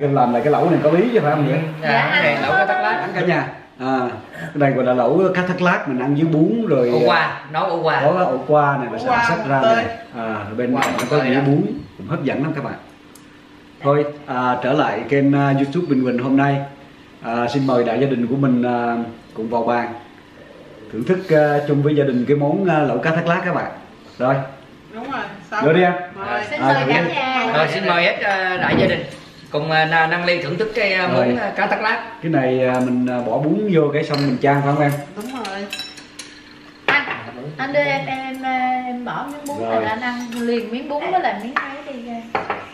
Làm lại cái lẩu này có bí chứ phải không vậy? Dạ, này lẩu cá thác lát cả nhà. Cái này gọi là lẩu cá thác lát mình ăn với bún rồi. Ổ qua, nấu ổ qua. Có ổ qua này là xả sắc ra này. Bên cạnh nó có dĩa bún cũng hấp dẫn lắm các bạn. Thôi trở lại kênh YouTube Bình Quỳnh hôm nay. Xin mời đại gia đình của mình cùng vào bàn thưởng thức chung với gia đình cái món lẩu cá thác lát các bạn. Rồi. Đúng rồi. Rồi đi em. Xin mời cả nhà. Rồi xin mời hết đại gia đình cùng Năng Ly thưởng thức cái món cá thác lát. Cái này mình bỏ bún vô cái xong mình chan phải không em? Đúng rồi. Anh đưa em bỏ miếng bún này là anh ăn liền miếng bún với lại miếng ấy đi ra.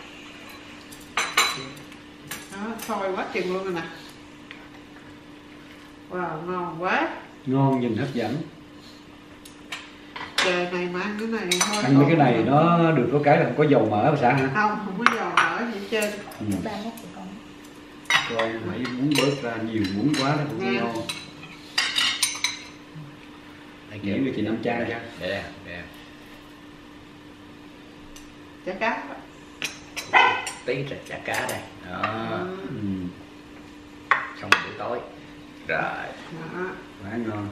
Đó, sôi quá chừng luôn rồi nè. Wow, ngon quá. Ngon nhìn hấp dẫn. Trời này mà ăn cái này thôi. Ăn mấy cái này nó được có cái là không có dầu mỡ bà xã hả? Không có dầu mỡ gì hết trơn. 31 con. Coi mấy bún bớt ra nhiều bún quá nó cũng ngon. Nghĩ được chị Năm Trang ra. Để Chả cá. tí là chả cá đây. Đó. Xong buổi tối. Rồi. Đó. Quá ngon.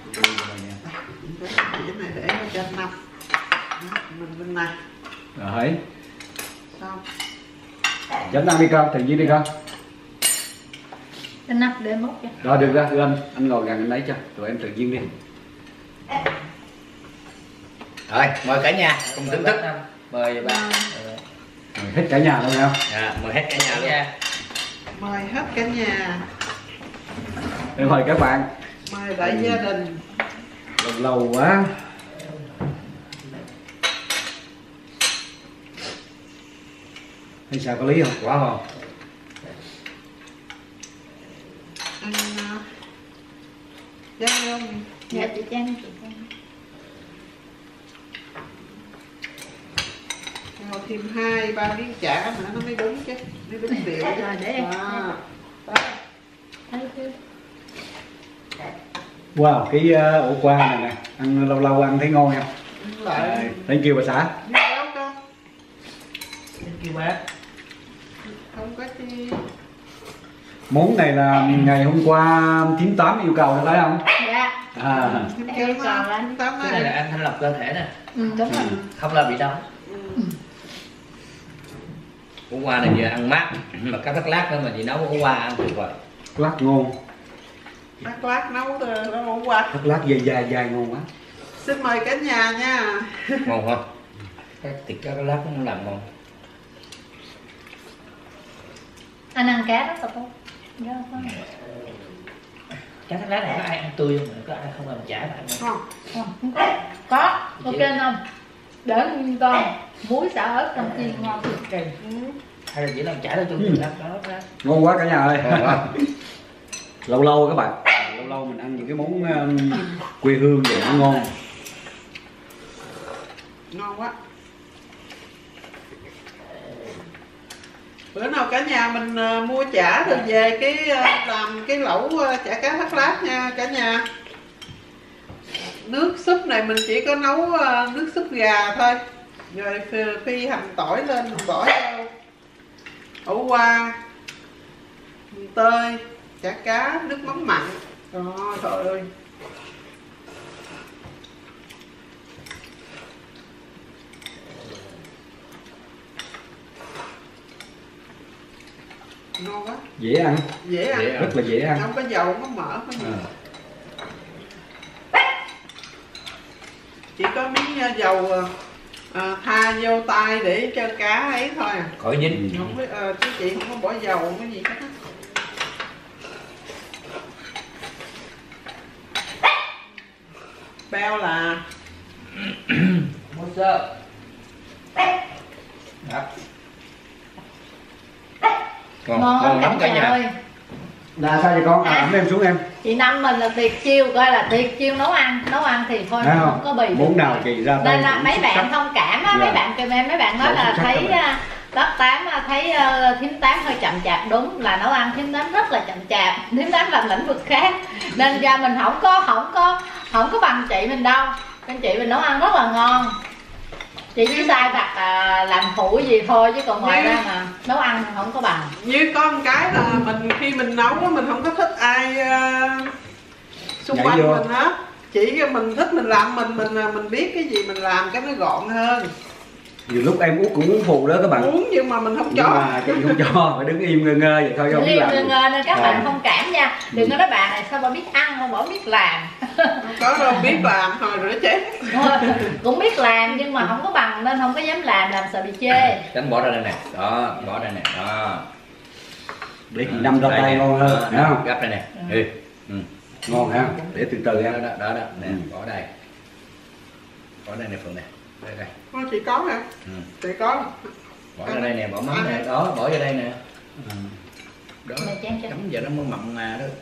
Cái này để nó cho nằm. Mình bên này. Rồi. Xong. Chấm ăn đi con, tự nhiên đi con. Anh nắp để múc cho. Rồi được ra, đưa anh ngồi gần anh lấy cho, tụi em tự nhiên đi. Rồi, mời cả nhà cùng thưởng thức. Mời ba. Mời hết cả nhà luôn không? Dạ, mời hết cả nhà luôn nha. Mời hết cả nhà. Em mời các bạn. Mời đại gia đình. Lâu quá. Hay sao có lý không? Quá không? Ăn chan không? Dạ chị Trang, chị Trang. Rồi thêm 2-3 miếng chả nữa nó mới đúng chứ. Mới đúng điệu chứ. Rồi để em. Đó. Thấy chưa? Wow, cái ổ qua này nè, ăn lâu lâu ăn thấy ngon không? Lại. Thank you bà xã. Đi đâu con? Thank you bác. Không có chi. Món này là ngày hôm qua 98 yêu cầu phải không? Dạ. Thêm Em cơm còn không? anh. Thêm tấm Cái này là á. ăn thanh lọc cơ thể nè. Đúng rồi. Không là bị đau. Ổ qua này vừa ăn mát mà cá thác lát nữa mà chị nấu ổ qua ăn tuyệt vời. Lát ngon. Bác lát nấu nó ổ qua. Thác lát dai dai ngon quá. Xin mời cả nhà nha. Ngon không? Cái thịt cá thác lát nó làm ngon. Anh ăn cá rất là tốt. Rất là tốt. Cá thác lát này có ai ăn tươi không? Có ai không làm chả mà ăn không? Không. Có. Ok không? Để nguyên con muối xả ớt trong chiên ngon cực kỳ. Hay là chỉ làm chả thôi tôi làm đó. Ngon quá cả nhà ơi. Lâu lâu các bạn, lâu lâu mình ăn những cái món quê hương vậy nó ngon. Ngon quá. Bữa nào cả nhà mình mua chả rồi về cái làm cái lẩu chả cá thác lát nha cả nhà. Nước súp này mình chỉ có nấu nước súp gà thôi. Rồi phi hành tỏi lên mình bỏ vô ổ qua, mì tơi, chả cá, nước mắm mặn. Đó, trời ơi. Ngon quá. Dễ ăn, Dễ ăn. rất là dễ ăn. Không có dầu, không có mỡ, không có gì. Chỉ có miếng dầu tha vô tay để cho cá ấy thôi. Khỏi dính. Không biết, chứ chị không có bỏ dầu, không có gì hết á. Bao là Mua sơ. Đó. Ngon lắm cả nhà. ơi. Là sao vậy con? Ẩm em xuống em. Chị Năm mình là tuyệt chiêu, coi là tuyệt chiêu nấu ăn thì thôi không có bì. Món nào chị ra tay nên là mấy bạn thông cảm á, mấy bạn kêu em, mấy bạn nói là thấy Đất Tám thấy Thím Tám hơi chậm chạp. Đúng là nấu ăn Thím Tám rất là chậm chạp. Thím Tám làm lĩnh vực khác nên ra mình không có bằng chị mình đâu. Anh chị mình nấu ăn rất là ngon. Chị chỉ sai vặt làm phụ gì thôi chứ còn ngoài ra mà nấu ăn không có bằng. Như có một cái là mình khi mình nấu á, mình không có thích ai xung quanh mình hết. Chỉ mình thích mình làm mình biết cái gì mình làm cái nó gọn hơn. Nhiều lúc em cũng muốn phụ đó các bạn. Muốn nhưng mà mình không cho. Mà chị không cho, phải đứng im ngơ ngơ vậy thôi không biết làm. Ngơ ngơ nên các bạn thông cảm nha. Đừng có nói bà này sao bà biết ăn không, bà biết làm. Không có đâu, biết làm thôi rửa chén. Cũng biết làm nhưng mà không có bằng nên không có dám làm sợ bị chê. Đánh bỏ ra đây nè, đó, bỏ đây nè, đó. Để chị Năm ra tay ngon hơn, thấy không? Gấp đây nè. Ngon ha, để từ từ em. Đó, nè, bỏ đây. Bỏ đây nè Phượng nè. Đây. Chị có hả? Chị có. Bỏ ra đây nè, bỏ mắm nè, đó, bỏ vô đây nè. Đó, chấm giờ nó mới mặn mà đó.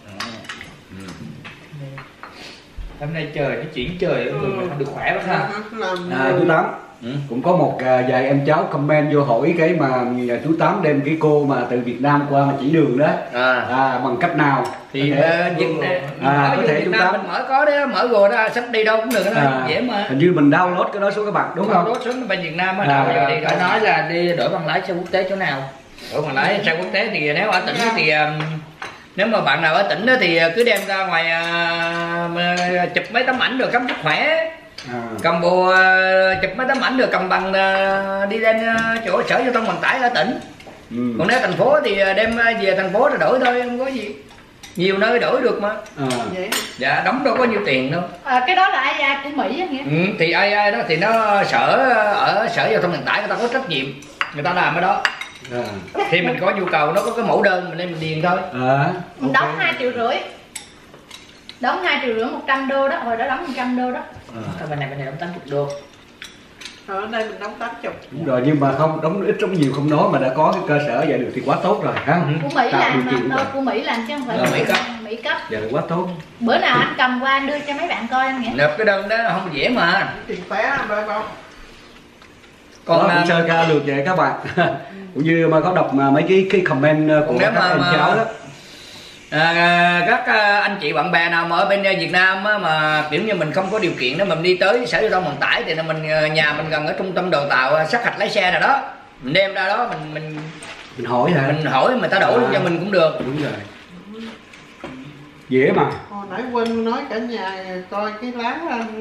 Hôm nay trời nó chuyển trời mình được khỏe lắm ha. Chú Tám cũng có một vài em cháu comment vô hỏi cái mà chú Tám đem cái cô mà từ Việt Nam qua mà chỉ đường đó bằng cách nào thì có thể chúng ta mình mở có đấy, mở rồi đó, sắp đi đâu cũng được đó, dễ mà. Hình như mình download cái đó xuống các bạn đúng không? Download xuống bên Việt Nam á, thì phải nói là đi đổi bằng lái xe quốc tế chỗ nào? Đổi bằng lái xe quốc tế thì nếu ở tỉnh thì nếu mà bạn nào ở tỉnh đó thì cứ đem ra ngoài chụp mấy tấm ảnh được khám sức khỏe, cầm bộ chụp mấy tấm ảnh được cầm bằng đi lên chỗ sở giao thông vận tải ở tỉnh. Còn nếu thành phố thì đem về thành phố rồi đổi thôi, không có gì, nhiều nơi đổi được mà. Dạ đóng đâu có nhiêu tiền đâu. Cái đó là AI của Mỹ á nghĩa. Thì AI đó thì nó ở sở giao thông vận tải người ta có trách nhiệm, người ta làm cái đó. Khi mình có nhu cầu nó có cái mẫu đơn mình nên mình điền thôi. Mình đóng 2,5 triệu, đóng 2,5 triệu 100 đô đó, hồi đó đóng 100 đô đó. Bên này đóng 80 đô. Ở đây mình đóng 80. Đúng rồi, nhưng mà không đóng ít đóng nhiều không nói mà đã có cái cơ sở vậy được thì quá tốt rồi ha. Của Mỹ làm mà, đâu của Mỹ làm chứ không phải là Mỹ cấp. Dạ quá tốt. Bữa nào anh cầm qua anh đưa cho mấy bạn coi anh nghĩa. Nộp cái đơn đó không dễ mà. Tiền té bao bao. Còn cũng sơ ca được vậy các bạn. Cũng như mà có đọc mà mấy cái comment của các em cháu đó. Các anh chị bạn bè nào mà ở bên Việt Nam á, mà kiểu như mình không có điều kiện đó mình đi tới sở giao thông vận tải thì là mình nhà mình gần ở trung tâm đào tạo sát hạch lái xe nào đó, mình đem ra đó mình hỏi hả? Mình hỏi người ta đổi cho mình cũng được. Đúng rồi. Dễ mà. Hồi nãy quên nói cả nhà coi cái lá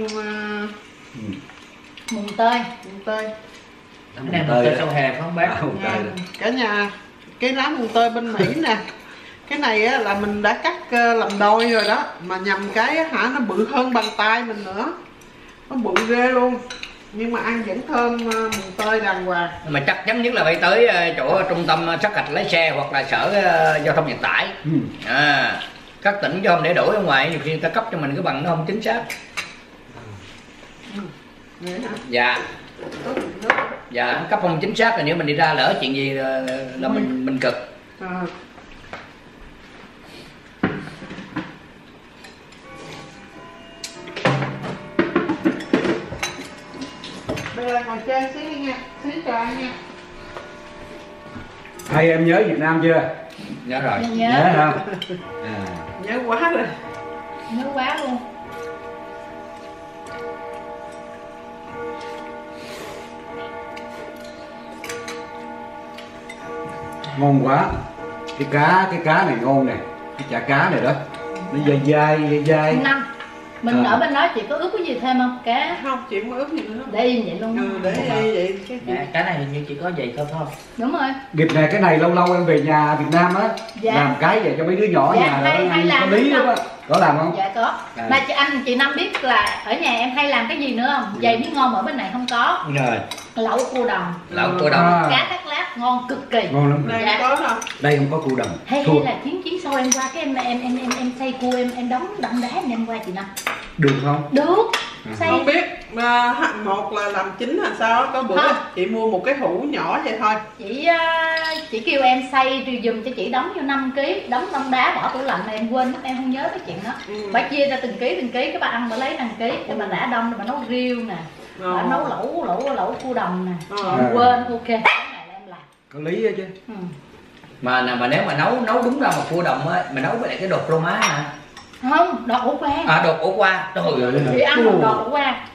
mùng tơi. Cái này mùng tơi sâu hè phải không bác? Cả nhà cái lá mùng tơi bên Mỹ nè. Cái này á, là mình đã cắt làm đôi rồi đó. Mà nhầm cái hả nó bự hơn bàn tay mình nữa. Nó bự ghê luôn. Nhưng mà ăn vẫn thơm mùng tơi đàng hoàng. Mà chắc chắn nhất là phải tới chỗ trung tâm sát hạch lái xe hoặc là sở giao thông vận tải. Các tỉnh cho không để đổi ở ngoài, nhiều khi người ta cấp cho mình cái bằng nó không chính xác. Dạ. Dạ cấp không chính xác rồi nếu mình đi ra lỡ chuyện gì là mình cực. Đây là ngồi chơi xíu đi nha, xíu cho anh nha. Hai em nhớ Việt Nam chưa? Nhớ rồi. Nhớ không? Nhớ quá rồi. Nhớ quá luôn. Ngon quá. Cái cá này ngon nè. Cái chả cá này đó. Nó dai. Năm. Mình ở bên đó chị có ướp cái gì thêm không? Cá? Không, chị không có ướp gì nữa. Để im vậy luôn. Để vậy cái này hình như chỉ có vậy thôi. Đúng rồi. Dịp này cái này lâu lâu em về nhà Việt Nam á, làm cái vậy cho mấy đứa nhỏ nhà đó có lý lắm á. Có làm không? Dạ có. Mà chị Năm biết là ở nhà em hay làm cái gì nữa không? Dày miếng ngon ở bên này không có. Rồi. Lẩu cua đồng. Lẩu cua đồng. Cá thác lát ngon cực kỳ. Ngon lắm. Đây có không? Đây không có cua đồng. Hay là chuyến sau em qua cái em xay cua em đóng đậm đá em qua chị Năm. Được không? Được. Không biết một là làm chín hay sao có bữa chị mua một cái hũ nhỏ vậy thôi. Chị kêu em xay dùm cho chị đóng vô 5 kg, đóng đông đá bỏ tủ lạnh mà em quên mất, em không nhớ cái chuyện đó. Bà chia ra từng ký cái bà ăn bà lấy từng ký để bà đã đông bà nấu riêu nè, bà nấu lẩu cua đồng nè. Em quên ok. Cái này là em làm. Có lý đó chứ. Mà nếu mà nấu đúng ra mà cua đồng á, mà nấu với lại cái đột rô má hả? Không, đọt ổ qua. Đột ổ qua. Trời ơi. Chị ăn một đọt ổ qua.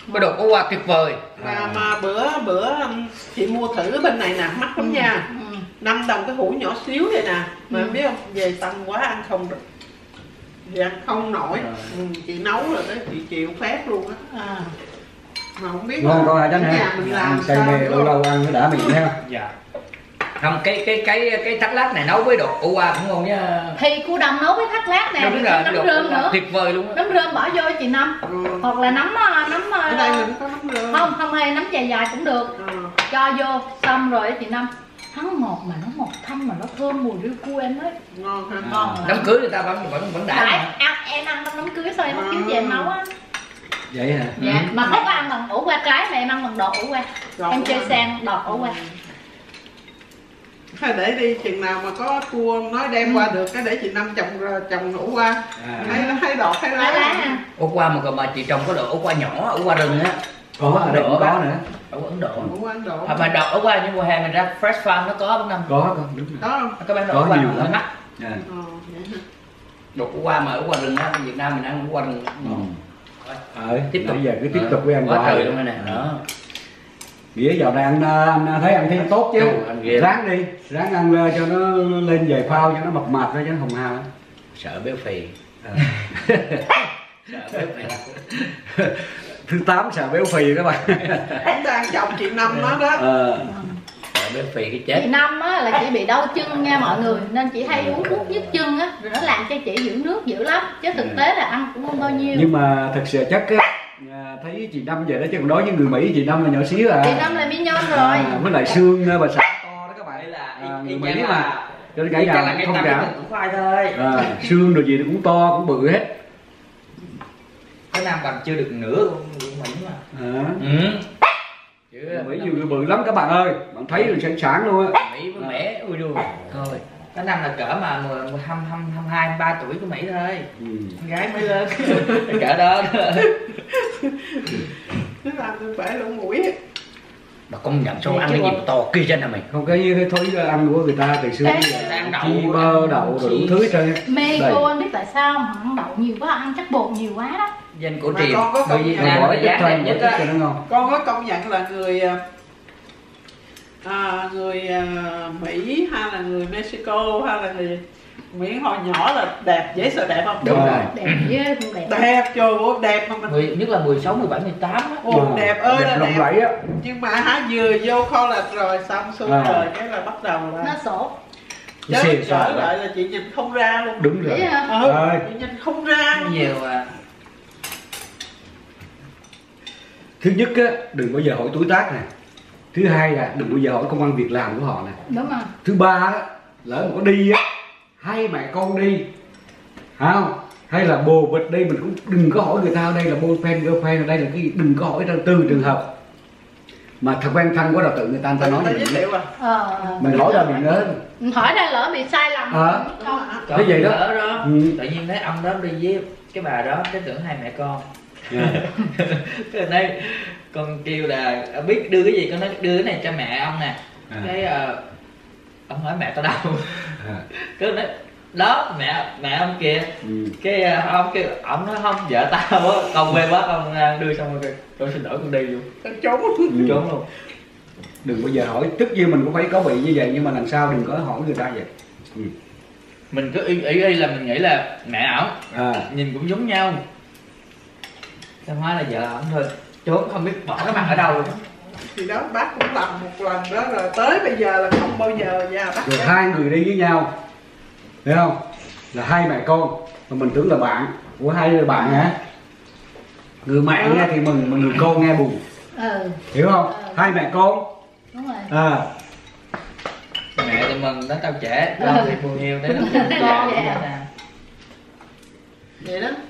Cái đồ ủ qua tuyệt vời. Mà bữa chị mua thử bên này nè, mắc lắm nha. 5 đồng cái hũ nhỏ xíu vậy nè. Mà biết không, về tăng quá ăn không được. Thì ăn không nổi. Chị nấu rồi đó, chị chịu phép luôn á. Mà không biết ngon con hả Chánh nhà hả? mình làm Cây mè lâu lâu ăn nó đã miệng ha. Dạ. Không, cái thắt lát này nấu với đồ ủ qua cũng ngon nha. Thì cua đồng nấu với thắt lát nè, Đúng rồi, nấm đồ rơm nữa. tuyệt vời luôn á. Nấm rơm bỏ vô chị Năm. Hoặc là nấm ở đây mình có nấm rơm. không hay nấm dài dài cũng được. Cho vô xong rồi chị Năm. Nó ngọt mà nó ngọt thanh mà nó thơm mùi riêu cua em ấy. Ngon ha. Ngon lắm. Đám cưới người ta vẫn đã. Em ăn đám cưới sao em không kiếm về em nấu á. Vậy hả? Dạ, mà không có ăn bằng ủ qua trái mà em ăn bằng đọt ủ qua. Em chơi sang đọt ủ qua. Thôi để đi, chừng nào mà có cua nói đem qua được cái để chị Năm trồng ủ qua. Hay đọt hay lá. Ủ qua mà chị trồng có đồ ủ qua nhỏ, ủ qua rừng á. Có ở đây cũng có nữa. Ủ Ấn Độ. Ủ Ấn Độ. Mà đọt ủ qua như mùa hè mình ra Fresh Farm nó có không Năm? Có đúng rồi. Có không? Các bạn Có ủ qua nhiều hơi lắm. mắc. Vậy hả? Ủ qua mà ủ qua rừng á, Việt Nam mình ăn ủ qua rừng. Tiếp tục giờ cứ tiếp tục với anh quá hoài trời luôn nè. Đó. Nghĩa dạo này anh thấy ăn thấy tốt chứ. Ráng đi, ráng ăn cho nó lên vài phao cho nó mập mạp ra cho nó hồng hào. Sợ béo phì. Sợ béo phì. Thứ 8 sợ béo phì các bạn. Em đang chồng chị Năm nó đó. Sợ béo phì cái chết. Chị Năm á là chị bị đau chân nha mọi người, nên chị hay uống thuốc nhức chân á, rồi nó làm cho chị giữ nước dữ lắm, chứ thực tế là ăn cũng không bao nhiêu. Nhưng mà thật sự chắc á, thấy chị Năm vậy đó, chứ còn đối với người Mỹ chị Năm là nhỏ xíu à. Chị Năm là mi nhon rồi. Với lại xương bà xã to đó các bạn. Người Mỹ mà cho nên cả nhà không cảm. Khoai thôi. Xương rồi gì nó cũng to cũng bự hết. Cái Nam bằng chưa được nửa của Mỹ mà. Chứ Mỹ nhiều người bự lắm các bạn ơi, bạn thấy là sẵn sàng luôn á. Mỹ với mẻ ui đùa thôi. Cái năm là cỡ mà 22, 23 tuổi của Mỹ thôi. Con gái mới lên. Cỡ đó. Nó làm tôi bể lỗ mũi. Mà công nhận sao ăn cái gì mà to kia trên hả mày? Không cái thói ăn của người ta từ xưa chi bơ đậu rồi đủ thứ hết trơn. Mê cô anh biết tại sao mà ăn đậu nhiều quá, ăn chắc bột nhiều quá đó. Danh của Triều. Người Việt Nam là giá đẹp nhất á. Con có công nhận là người Mỹ hay là người Mexico hay là người Mỹ hồi nhỏ là đẹp, dễ sợ đẹp không? Đúng rồi. Đẹp ghê, đẹp. Đẹp, trời ơi, đẹp mà mình. Nhất là 16, 17, 18 á. Ồ, đẹp ơi là lộng đẹp. lẫy á. Nhưng mà vừa vô college rồi xong xuôi rồi cái là bắt đầu là Nó sổ. Chứ trở lại là chị nhìn không ra luôn. Đúng rồi. Chị nhìn không ra luôn. Nhiều à. Thứ nhất á, đừng bao giờ hỏi tuổi tác nè. Thứ hai là đừng bao giờ hỏi công ăn việc làm của họ nè. Đúng rồi. Thứ ba á, lỡ mà có đi á, hai mẹ con đi, không? Hay là bồ bịch đi, mình cũng đừng có hỏi người ta ở đây là boyfriend, girlfriend, ở đây là cái gì, đừng có hỏi trong từ trường hợp mà thật quen thân quá là tự người ta nói giới thiệu mình hỏi ra mình ơn. Hỏi ra lỡ bị sai lầm. Thế vậy đó. Tự nhiên thấy ông đó đi với cái bà đó, cái tưởng hai mẹ con. Cái này con kêu là biết đưa cái gì, con nói đưa cái này cho mẹ ông nè. Cái ông hỏi mẹ tao đâu. Cái nói đó mẹ ông kìa. Cái ông kêu ông nói không vợ tao á, con quê quá con đưa xong rồi tôi xin lỗi con đi luôn. Trốn luôn. Đừng bao giờ hỏi, tất nhiên mình cũng phải có bị như vậy, nhưng mà lần sau đừng có hỏi người ta vậy. Mình cứ ý là mình nghĩ là mẹ ổng nhìn cũng giống nhau, xong hóa là vợ ổng thôi, trốn không biết bỏ cái mặt ở đâu luôn. Thì đó bác cũng làm một lần đó rồi tới bây giờ là không bao giờ ra bác. Rồi hai người đi với nhau, thấy không? Là hai mẹ con, mà mình tưởng là bạn của hai người bạn hả? Người mẹ nghe thì mừng, mà người con nghe buồn. Hiểu không? Hai mẹ con. Đúng rồi. Mẹ thì mừng nó tao trẻ, con thì buồn nhiều đấy. Con vậy à? Vậy đó.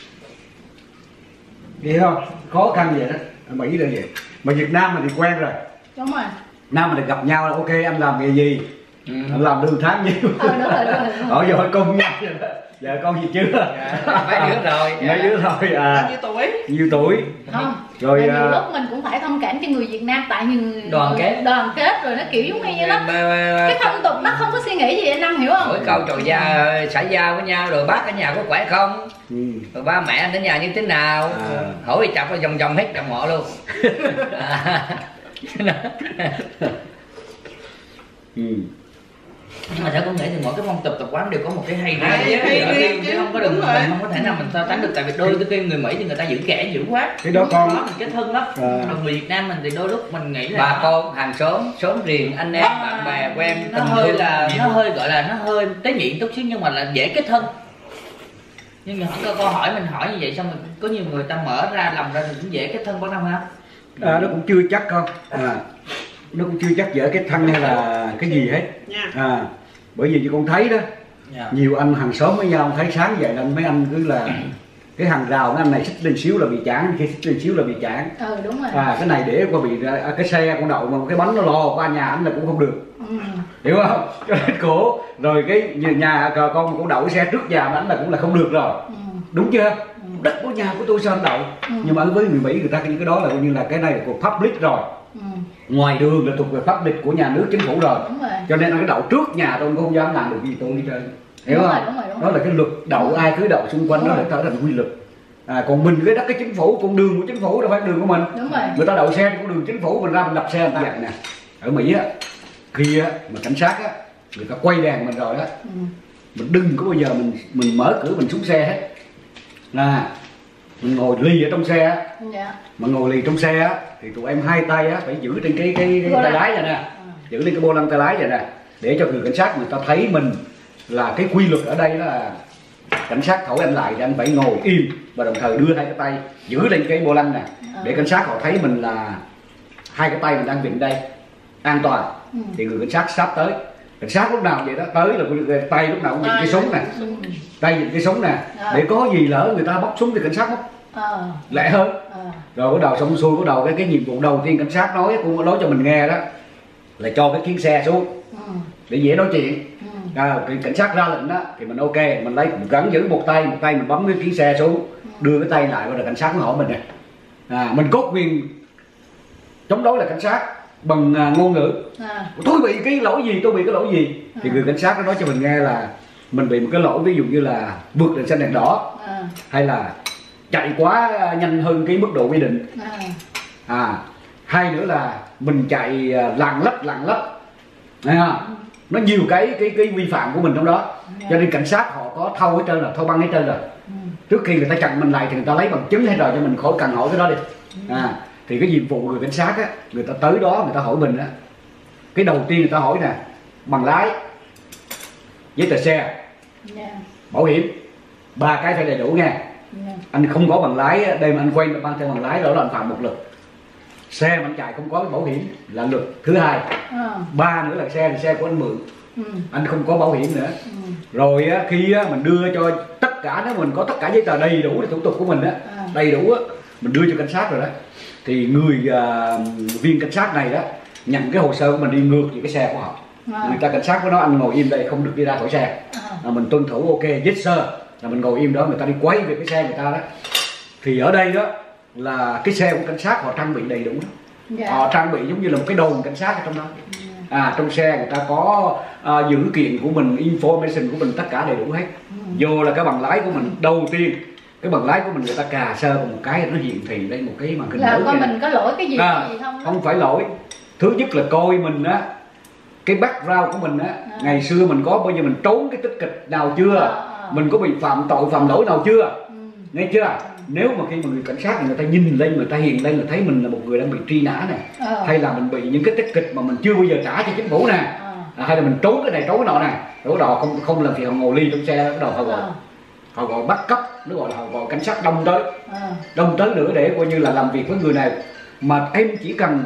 Hiểu không? Khó khăn vậy đó. Ở Mỹ là vậy. Mà Việt Nam mình thì quen rồi. Đúng rồi. Nam mình gặp nhau là ok, anh làm nghề gì? Anh làm lương tháng nhiêu? Ở giờ hỏi công nhau vậy đó. Giờ con gì chưa? Mấy đứa rồi. Mấy đứa rồi Bao nhiêu tuổi? Nhiêu tuổi? Không, Rồi nhiều lúc mình cũng phải thông cảm cho người Việt Nam, tại vì đoàn kết rồi nó kiểu giống như đó. Cái phong tục nó không có suy nghĩ gì anh Năm hiểu không? Hỏi câu trò da xã giao với nhau, rồi bác ở nhà có khỏe không? Rồi ba mẹ anh ở nhà như thế nào? Hỏi chọc vòng vòng hết chồng họ luôn. Nhưng mà theo con nghĩ thì mỗi cái phong tục tập quán đều có một cái hay riêng, chứ không có mình không có thể nào mình so sánh được, tại vì đôi khi người Mỹ thì người ta giữ kẻ dữ quá, cái đó con mình cái thân lắm. Còn người Việt Nam mình thì đôi lúc mình nghĩ là bà con hàng xóm riêng, anh em bạn bè quen, nó hơi là nó hơi gọi là nó hơi tế nhị chút xíu, nhưng mà là dễ kết thân. Nhưng mà câu hỏi mình hỏi như vậy xong rồi có nhiều người ta mở ra lòng ra thì cũng dễ kết thân, bác Năm ha? Nó cũng chưa chắc con, nó cũng chưa chắc dễ kết thân hay là cái gì hết. Bởi vì như con thấy đó, nhiều anh hàng xóm với nhau thấy sáng vậy là mấy anh cứ là cái hàng rào, cái anh này xích lên xíu là bị chán, khi xích lên xíu là bị chán. Đúng rồi. Cái này để qua bị cái xe con đậu mà cái bánh nó lò qua nhà anh là cũng không được. Hiểu không? Cho nên cổ rồi cái nhà con cũng đậu xe trước nhà anh là cũng là không được rồi. Đúng chưa? Đất của nhà của tôi sao anh đậu? Nhưng mà với người Mỹ người ta những cái đó là coi như là cái này là thuộc public rồi. Ngoài đường là thuộc về public của nhà nước, chính phủ rồi. Cho nên cái đậu trước nhà tôi không dám làm được gì tôi đi chơi. Hiểu không? Đúng. Đó là cái luật đậu, ai cứ đậu xung quanh đó là trở thành quy luật. Còn mình cái đất cái chính phủ, con đường của chính phủ đâu phải đường của mình. Người ta đậu xe thì con đường chính phủ, mình ra mình đập xe người ta vậy nè. Ở Mỹ á, khi á mà cảnh sát á, người ta quay đèn mình rồi á, mình đừng có bao giờ mình mở cửa mình xuống xe hết. Mình ngồi lì ở trong xe á, mà ngồi lì trong xe á thì tụi em hai tay á phải giữ trên cái tay lái vậy nè, giữ lên cái vô lăng tay lái vậy nè, để cho người cảnh sát người ta thấy mình là cái quy luật ở đây là cảnh sát thổi anh lại thì anh phải ngồi im và đồng thời đưa hai cái tay giữ lên cái vô lăng nè, để cảnh sát họ thấy mình là hai cái tay mình đang vịn đây an toàn. Thì người cảnh sát sắp tới, cảnh sát lúc nào vậy đó tới là tay lúc nào cũng vịn cái súng nè, tay vịn cái súng nè, để có gì lỡ người ta bóc súng thì cảnh sát bóc lẹ hơn. Rồi bắt đầu xong xuôi, bắt đầu cái nhiệm vụ đầu tiên cảnh sát nói cũng nói cho mình nghe đó là cho cái kiến xe xuống để dễ nói chuyện. Thì cảnh sát ra lệnh đó thì mình ok, mình lấy mình gắn giữ một tay mình bấm cái kiến xe xuống, đưa cái tay lại, rồi cảnh sát nó hỏi mình này, mình có quyền chống đối là cảnh sát bằng ngôn ngữ. Tôi bị cái lỗi gì, tôi bị cái lỗi gì, thì người cảnh sát nó nói cho mình nghe là mình bị một cái lỗi ví dụ như là vượt đèn xanh đèn đỏ, hay là chạy quá nhanh hơn cái mức độ quy định, hay nữa là mình chạy lạng lách, nó nhiều cái vi phạm của mình trong đó. Cho nên cảnh sát họ có thâu hết trơn rồi, thâu băng hết trơn rồi. Trước khi người ta chặn mình lại thì người ta lấy bằng chứng hết rồi, cho mình khỏi cần hỏi cái đó đi. Thì cái nhiệm vụ người cảnh sát á, người ta tới đó người ta hỏi mình á, cái đầu tiên người ta hỏi nè, bằng lái, giấy tờ xe, bảo hiểm, ba cái phải đầy đủ nha. Anh không có bằng lái đây mà anh quen mang theo bằng lái, đó là anh phạm một luật. Xe mà anh chạy không có bảo hiểm là luật thứ hai. Ba nữa là xe thì xe của anh mượn, anh không có bảo hiểm nữa. Rồi á, khi á, mình đưa cho tất cả, nếu mình có tất cả giấy tờ đầy đủ để thủ tục của mình á, đầy đủ á, mình đưa cho cảnh sát rồi đó, thì người viên cảnh sát này đó nhận cái hồ sơ của mình đi ngược về cái xe của họ. Người ta cảnh sát của nó, anh ngồi im đây không được đi ra khỏi xe, mình tuân thủ ok yes sir, là mình ngồi im đó, người ta đi quay về cái xe người ta đó. Thì ở đây đó là cái xe của cảnh sát họ trang bị đầy đủ đó. Họ trang bị giống như là một cái đồn cảnh sát ở trong đó. Trong xe người ta có dữ kiện của mình, information của mình, tất cả đầy đủ hết. Vô là cái bằng lái của mình, đầu tiên cái bằng lái của mình người ta cà sơ một cái nó hiển thị lên một cái màn hình là coi mình có lỗi cái gì không? Không phải lỗi. Thứ nhất là coi mình á, cái background của mình á, ngày xưa mình có bao giờ mình trốn cái tích kịch nào chưa, mình có bị phạm tội phạm lỗi nào chưa, nghe chưa? Nếu mà khi mà người cảnh sát người ta nhìn lên, người ta hiện lên, người thấy mình là một người đang bị truy nã nè, hay là mình bị những cái tích kịch mà mình chưa bao giờ trả cho chính phủ nè, hay là mình trốn cái này trốn cái nọ nè, đó đò không làm gì, họ ngồi ly trong xe, bắt đầu họ gọi bắt cóc, nó gọi là họ gọi cảnh sát đông tới nữa để coi như là làm việc với người này. Mà em chỉ cần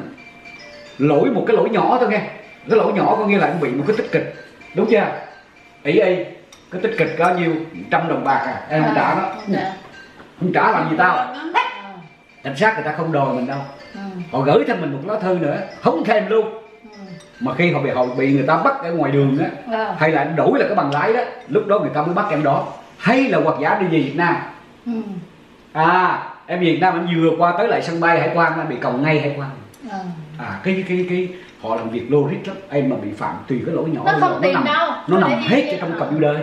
lỗi một cái lỗi nhỏ thôi nghe, cái lỗi nhỏ có nghĩa là anh bị một cái tích kịch, đúng chưa? Ý cái tích kịch có nhiêu 100 đồng bạc em không trả nó, không trả làm gì tao. Cảnh sát người ta không đòi mình đâu, họ gửi cho mình một lá thư nữa không thèm luôn. Mà khi họ bị người ta bắt ở ngoài đường á, hay là anh đổi là cái bằng lái đó, lúc đó người ta mới bắt em đó, hay là hoặc giả đi về Việt Nam. em Việt Nam anh vừa qua tới lại sân bay hải quan anh bị còng ngay hải quan. Cái họ làm việc logic lắm, em mà bị phạm tùy cái lỗi nhỏ nó không tiền nằm, đâu, nó nằm hết trong computer.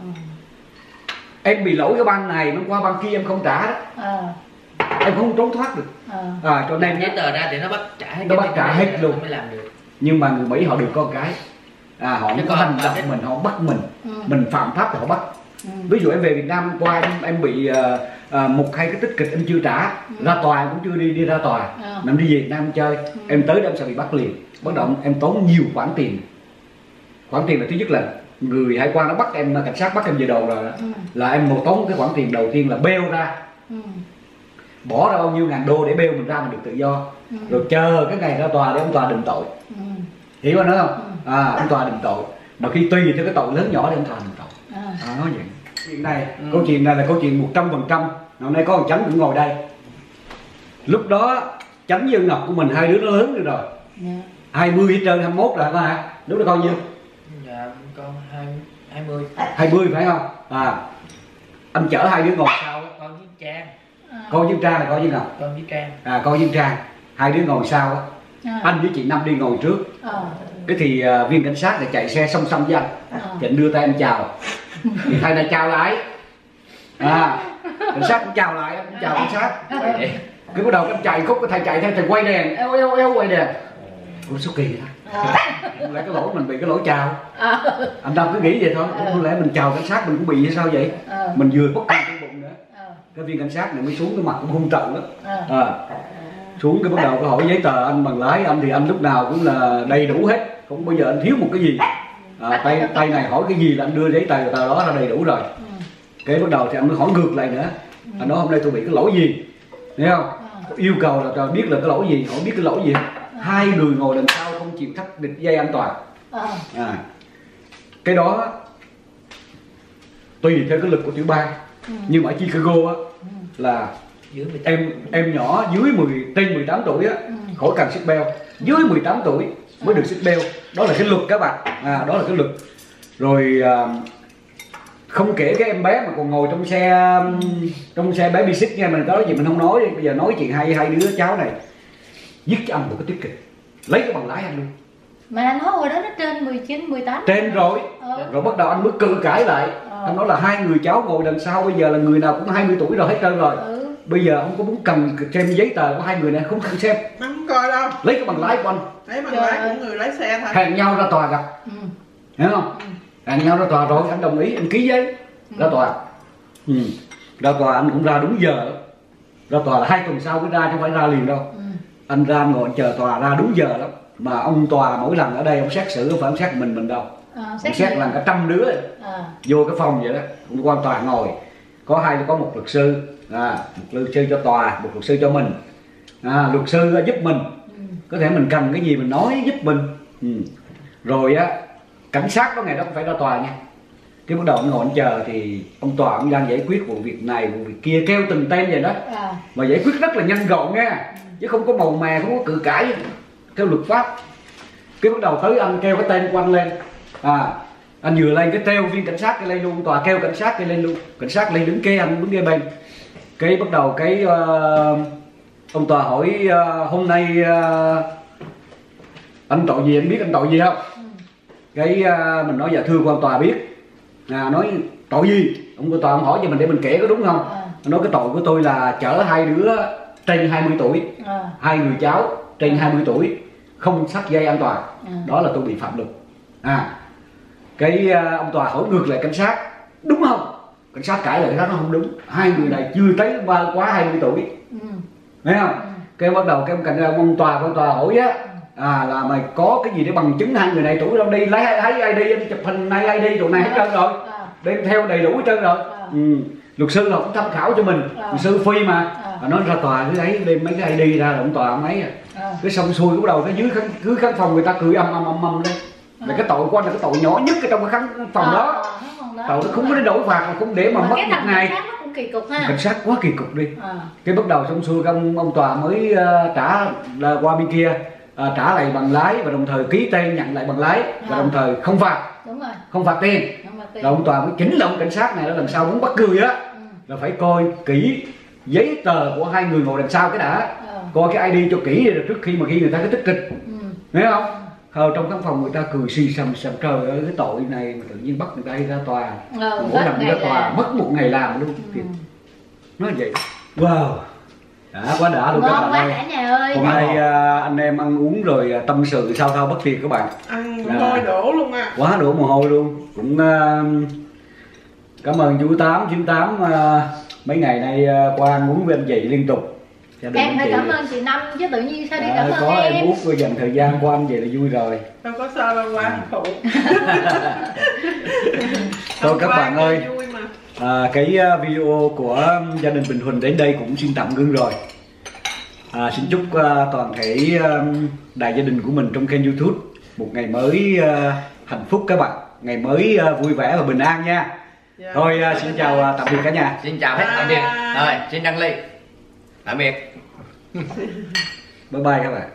Em bị lỗi cái băng này nó qua băng kia em không trả đó, em không trốn thoát được. Cho nên giấy tờ ra thì nó bắt trả hết luôn mới làm được. Nhưng mà người Mỹ họ được con cái họ không có hành động mình, họ bắt mình phạm pháp thì họ bắt. Ví dụ em về Việt Nam qua em bị một hai cái tích kịch em chưa trả, ra tòa em cũng chưa đi ra tòa, mà em đi về Việt Nam chơi, em tới đó em sẽ bị bắt liền. Bắt đầu em tốn nhiều khoản tiền. Khoản tiền là thứ nhất là người hải quan nó bắt em, cảnh sát bắt em về đầu rồi đó, là em một tốn cái khoản tiền đầu tiên là bail ra, bỏ ra bao nhiêu ngàn đô để bail mình ra mình được tự do, rồi chờ cái ngày ra tòa để ông tòa định tội. Hiểu anh nói không? Ông tòa định tội, mà khi tùy theo cái tội lớn nhỏ để ông tòa định tội. Nói vậy. Chuyện này, câu chuyện này là câu chuyện 100%. Hôm nay có thằng Chánh cũng ngồi đây. Lúc đó Chánh với Ngọc của mình hai đứa nó lớn rồi. 20 hết trơn, 21 rồi hả? Lúc đó con nhiêu? Dạ con 20. 20 phải không? Anh chở hai đứa ngồi sau. Con với Trang. Con với Trang là con với Ngọc. Con với Trang. Con với Trang. Hai đứa ngồi sau. Anh với chị Năm đi ngồi trước. Cái thì viên cảnh sát lại chạy xe song song với anh. Thì anh đưa tay anh chào. Thì thầy này chào lại. Cảnh sát cũng chào lại, anh cũng chào cảnh sát. Cái bắt đầu anh chạy khúc, cái thầy chạy theo, thầy quay đèn, eo quay đèn. Ủa số kỳ đó. Không lẽ cái lỗi mình bị cái lỗi chào. Anh Tâm cứ nghĩ vậy thôi. Không lẽ mình chào cảnh sát mình cũng bị hay sao vậy? Mình vừa bất công trong bụng nữa. Cái viên cảnh sát này mới xuống, cái mặt cũng hung trận lắm. Xuống cái bắt đầu có hỏi giấy tờ anh bằng lái, anh thì anh lúc nào cũng là đầy đủ hết, không bao giờ anh thiếu một cái gì. Tay này hỏi cái gì là anh đưa giấy tờ đó là đầy đủ rồi. Cái bắt đầu thì anh mới hỏi ngược lại nữa, anh nói hôm nay tôi bị cái lỗi gì, thấy không? Yêu cầu là biết là cái lỗi gì, hỏi biết cái lỗi gì. Hai người ngồi đằng sau không chịu thắt định dây an toàn. Cái đó tùy theo cái lực của tiểu bang, nhưng mà ở Chicago á là em nhỏ dưới trên 18 tuổi á khỏi cần xích beo, dưới 18 tuổi mới được xích beo. Đó là cái luật các bạn, đó là cái luật. Rồi không kể cái em bé mà còn ngồi trong xe baby seat nha, mình có gì mình không nói đi. Bây giờ nói chuyện hai đứa cháu này viết cho anh một cái tiết kịch, lấy cái bằng lái anh luôn. Mà anh nói hồi đó nó trên 19, 18 trên rồi. Rồi bắt đầu anh mới cự cãi lại. Anh nói là hai người cháu ngồi đằng sau bây giờ là người nào cũng 20 tuổi rồi hết trơn rồi. Bây giờ ông có muốn cầm xem giấy tờ của hai người này không cần xem. Không coi đâu. Lấy cái bằng lái của anh. Lấy bằng lái của người lái xe thôi. Hẹn nhau ra tòa gặp. Hiểu không? Hẹn nhau ra tòa rồi anh đồng ý, anh ký giấy ra tòa. Ra tòa anh cũng ra đúng giờ. Ra tòa là 2 tuần sau mới ra chứ không phải ra liền đâu. Anh ra ngồi anh chờ tòa ra đúng giờ lắm. Mà ông tòa mỗi lần ở đây ông xét xử không phải ông xét mình đâu. Ông xét lần cả 100 đứa vô cái phòng vậy đó. Ông quan tòa ngồi có một luật sư, một luật sư cho tòa, một luật sư cho mình. Luật sư giúp mình, có thể mình cần cái gì mình nói giúp mình. Rồi á cảnh sát đó ngày đó cũng phải ra tòa nha. Cái bắt đầu ông ngồi anh chờ thì ông tòa ông đang giải quyết vụ việc này vụ việc kia, kêu từng tên vậy đó. Mà giải quyết rất là nhanh gọn nha, chứ không có màu mè, không có cự cãi theo luật pháp. Cái bắt đầu tới anh kêu cái tên của anh lên, anh vừa lên cái treo viên cảnh sát cái lên luôn, tòa kêu cảnh sát cái lên luôn, cảnh sát lên đứng kế anh đứng kế bên. Cái bắt đầu cái ông tòa hỏi hôm nay anh tội gì, anh biết anh tội gì không? Cái mình nói dạ thưa quan tòa biết. Nói tội gì? Ông tòa ông hỏi cho mình để mình kể có đúng không? Nói cái tội của tôi là chở hai đứa trên 20 tuổi, hai người cháu trên 20 tuổi không thắt dây an toàn, đó là tôi bị phạm luật. Cái ông tòa hỏi ngược lại cảnh sát đúng không? Cảnh sát cãi lại, cảnh sát nó không đúng, hai người này chưa tới quá 20 tuổi, thấy không? Cái bắt đầu cái ông tòa hỏi á, là mày có cái gì để bằng chứng hai người này tuổi đâu, đi lấy ID đi chụp hình này ID tụi này hết trơn rồi, đem theo đầy đủ hết trơn rồi. Luật sư là cũng tham khảo cho mình, luật sư phi mà nói ra tòa cứ lấy đem mấy cái ID ra, ông tòa ông ấy cái xong xuôi cái bắt đầu cái dưới khán phòng người ta cười âm lên. Là cái tội của anh là cái tội nhỏ nhất ở trong cái khán phòng đó. Tội nó không có đổi phạt mà không để mà mất một ngày. Cảnh sát quá kỳ cục đi. Cái bắt đầu xong xuôi ông tòa mới trả qua bên kia, trả lại bằng lái và đồng thời ký tên nhận lại bằng lái và đồng thời không phạt. Không phạt tiền. Rồi ông tòa mới chỉnh lại ông cảnh sát này là lần sau muốn bắt người á là phải coi kỹ giấy tờ của hai người ngồi đằng sau cái đã, coi cái ID cho kỹ rồi trước khi mà khi người ta có tích kịch, hiểu không? Trong căn phòng người ta cười xì xầm trời ơi cái tội này mà tự nhiên bắt người ta đi ra tòa, mỗi lần đi ra tòa mất một ngày làm luôn. Nói vậy. Wow, đã quá đã luôn các bạn ơi. Cả nhà ơi. Hôm nay anh em ăn uống rồi tâm sự sao thao bất tuyệt các bạn. Ăn mồ hôi đổ luôn à. Quá đổ mồ hôi luôn. Cũng cảm ơn chú 898 mấy ngày nay qua ăn uống với anh chị liên tục. Em phải cảm ơn chị Năm chứ tự nhiên sao đi cảm ơn có em bút rồi dành thời gian qua anh vậy là vui rồi. Đâu có sao đâu qua phụ. Thôi các bạn ơi, cái video của gia đình Bình Huỳnh đến đây cũng xin tạm ngưng rồi. Xin chúc toàn thể đại gia đình của mình trong kênh YouTube một ngày mới hạnh phúc các bạn, ngày mới vui vẻ và bình an nha. Thôi xin chào tạm biệt cả nhà. Xin chào hết tạm biệt. Rồi xin đăng ly. Tạm biệt. Bye bye các bạn.